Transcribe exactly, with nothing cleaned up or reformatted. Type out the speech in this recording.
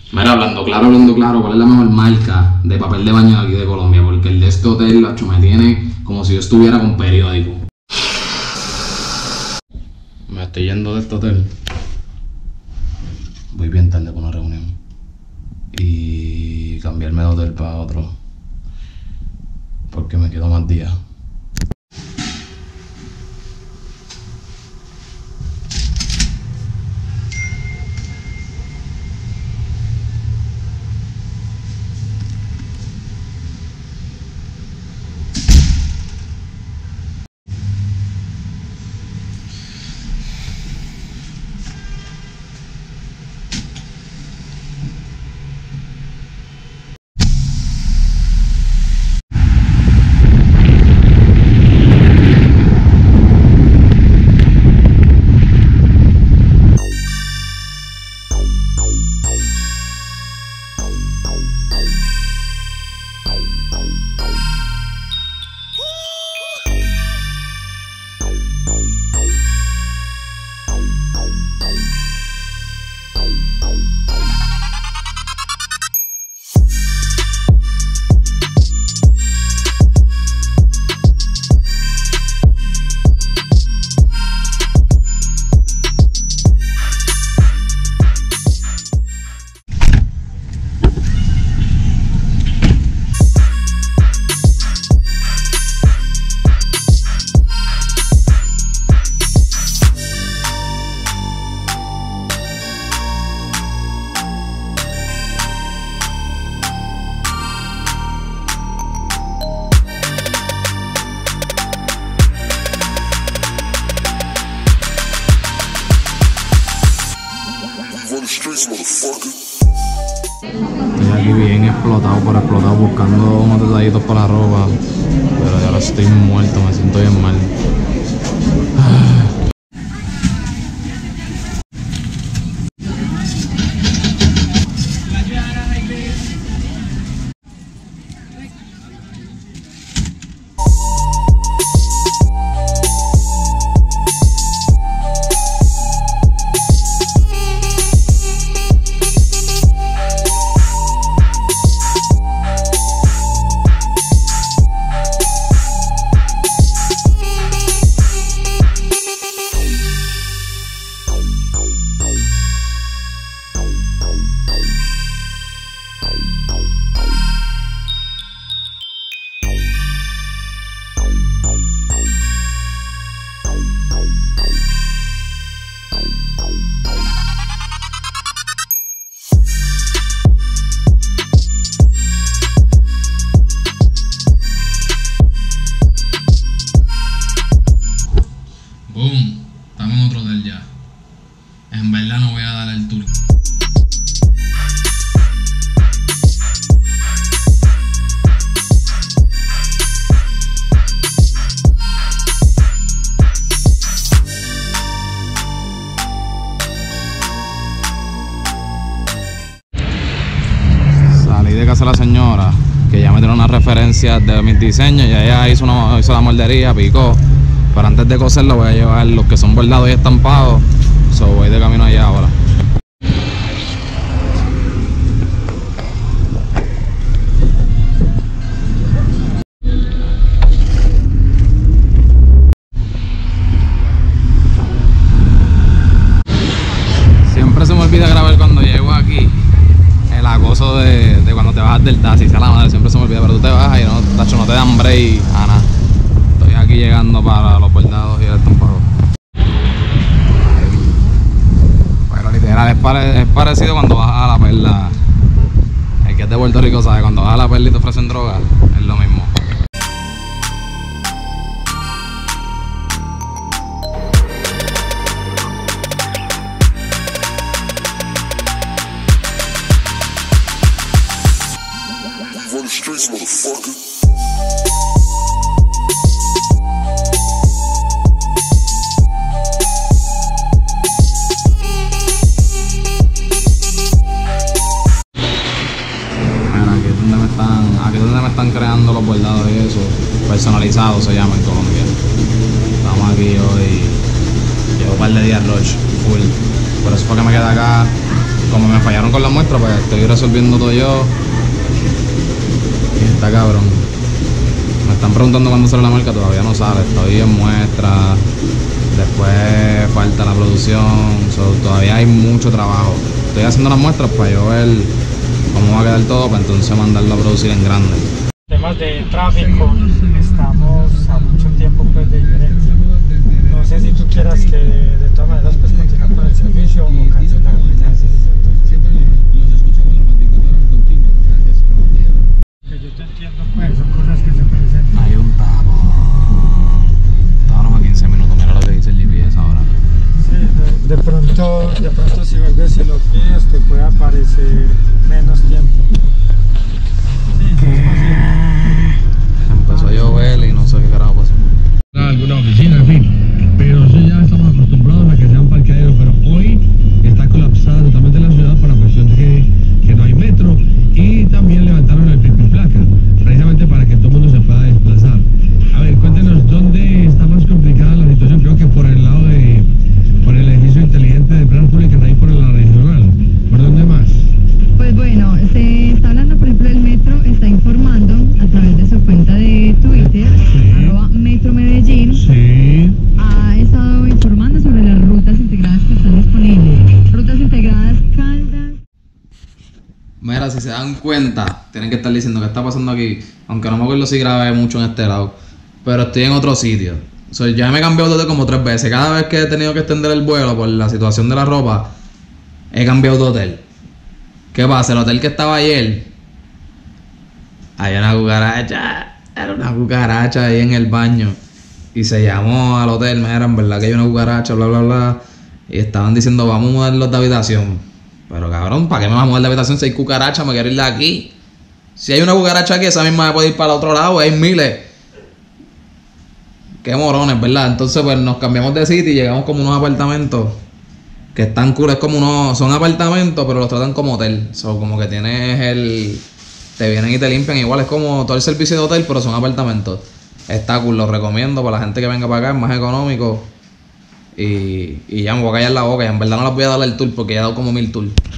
Mira, hablando claro, hablando claro, ¿cuál es la mejor marca de papel de baño de aquí de Colombia? Porque el de este hotel, lacho, me tiene como si yo estuviera con periódico. Me estoy yendo de este hotel. Voy bien tarde con una reunión. Y cambiarme de hotel para otro. Porque me quedo más días. Estoy aquí bien explotado por explotado buscando unos detallitos para la ropa. Pero ahora estoy muerto, me siento bien mal. Boom, estamos en otro hotel ya. En verdad no voy a dar el tour. Salí de casa de la señora, que ya me dio unas referencias de mis diseños y ella hizo, una, hizo la moldería, picó. Pero antes de coserlo voy a llevar los que son bordados y estampados. So voy de camino allá ahora. Siempre se me olvida grabar cuando llego aquí. El acoso de, de cuando te bajas del taxi, sea la madre, siempre se me olvida. Pero tú te bajas y no, tacho, no te dan break a nada. Estoy aquí llegando para los bordados y el estampado. Pero literal, es, pare, es parecido cuando vas a La Perla. El que es de Puerto Rico sabe, cuando vas a La Perla y te ofrecen droga, es lo mismo. Streets, motherfucker. Aquí es donde me están, aquí es donde me están creando los bordados y eso. Personalizados se llama en Colombia. Estamos aquí hoy. Llevo un par de días rush, full. Por eso fue que me quedé acá. como me fallaron con la muestra, pues estoy resolviendo todo yo. Y está cabrón. Me están preguntando cuándo sale la marca, todavía no sale. Estoy en muestra. Después falta la producción. So, todavía hay mucho trabajo. Estoy haciendo las muestras para yo ver cómo va a quedar todo, para entonces mandarlo a producir en grande. Temas de tráfico, estamos a mucho tiempo pues de diferencia. No sé si tú quieras que de todas maneras pues continuar con el servicio o cancelar. Que yo te entiendo pues, son cosas que se presentan. Hay un tapón. Estábamos a quince minutos, mira lo que dice el G P S ahora. Sí, de, de pronto, de pronto si vuelves y lo pides te puede aparecer menos tiempo. Sí, empezó a llover y no sé qué carajo pasó. Alguna oficina, en fin, pero eso ya estamos acostumbrados a que sea un parqueadero, pero hoy está colapsada totalmente la ciudad por la cuestión de que, que no hay metro y también levantaron el pico y placa, precisamente para que todo el mundo se pueda desplazar. A ver, cuéntenos dónde está más complicada la situación. Creo que por el lado de, por el edificio inteligente de Planas Públicas, ahí por la regional. ¿Por dónde más? Pues bueno, se está hablando, por ejemplo, el metro está informando a través de su cuenta de Twitter, Sí. arroba Metro Medellín, Sí. ha estado informando sobre las rutas integradas que están disponibles. Rutas integradas Caldas. Mira, si se dan cuenta, tienen que estar diciendo qué está pasando aquí. Aunque no me acuerdo si grabé mucho en este lado, pero estoy en otro sitio. O sea, ya me he cambiado de hotel como tres veces. Cada vez que he tenido que extender el vuelo por la situación de la ropa, he cambiado de hotel. ¿Qué pasa? El hotel que estaba ayer, había una cucaracha. Era una cucaracha ahí en el baño. Y se llamó al hotel, me eran verdad que hay una cucaracha, bla, bla, bla. Y estaban diciendo, vamos a mudarlos de habitación. Pero cabrón, ¿para qué me vas a mudar de habitación si hay cucaracha? Me quiero ir de aquí. Si hay una cucaracha aquí, esa misma me puede ir para el otro lado, hay miles. Qué morones, ¿verdad? Entonces pues nos cambiamos de sitio y llegamos como unos apartamentos que están cool, es como unos, son apartamentos, pero los tratan como hotel. So, como que tienes el, te vienen y te limpian igual, es como todo el servicio de hotel, pero son apartamentos. Está cool, lo recomiendo para la gente que venga para acá, es más económico. Y, y ya me voy a callar la boca, y en verdad no les voy a dar el tour porque ya he dado como mil tours.